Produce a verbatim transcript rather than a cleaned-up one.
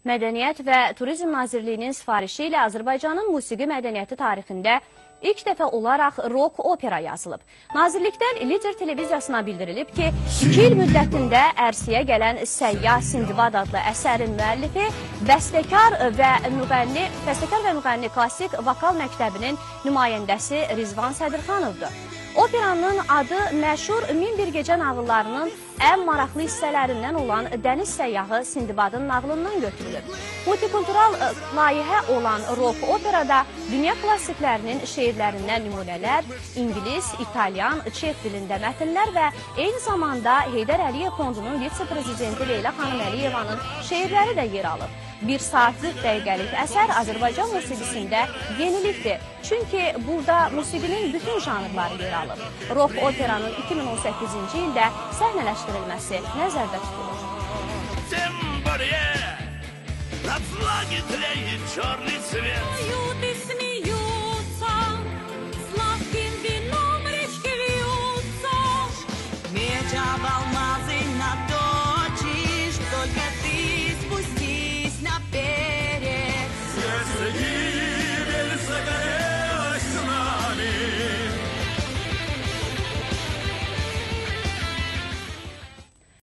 Mədəniyyət və Turizm Nazirliyinin sifarişi ilə Azərbaycanın musiqi mədəniyyəti tarixində ilk dəfə olaraq rock opera yazılıb. Nazirlikdən Lider televiziyasına bildirilib ki, iki il müddətində ərsəyə gələn Səyyah Sindbad adlı əsərin müəllifi, bəstəkar və müğənni, bəstəkar və müğənni klassik vokal məktəbinin nümayəndəsi Rizvan Sədirxanovdur. Operanın adı məşhur Min Bir Gecə nağıllarının ən maraqlı hissələrindən olan Dəniz Səyyahı Sindbadın nağılından götürülür. Multikultural layihə olan rock operada dünya klassiklərinin şeirlərindən nümunələr, İngilis, İtalyan, Çex dilində mətnlər və eyni zamanda Heydər Əliyev Fondunun vitse-prezidenti Leyla xanım Əliyevanın şeirləri də yer alıb. Bir saat qırx dəqiqəlik əsər Azərbaycan musiqisində yenilikdir. Çünki burada musiqinin bütün janrları yer alıb. Rock operanın iki min on səkkizinci ildə səhnələşdirilməsi nəzərdə tutulur. Тем более, на флаге тлеет черный цвет.